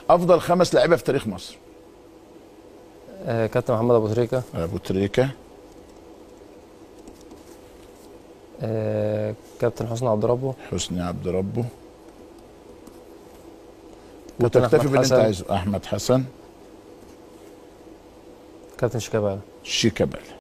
افضل 5 لعيبه في تاريخ مصر. كابتن محمد ابو تريكه. ابو تريكه. كابتن حسني عبد ربه. حسني عبد ربه. كابتن وتكتفي أحمد باللي انت حسن. عايزه. احمد حسن. كابتن شيكابالا. شيكابالا.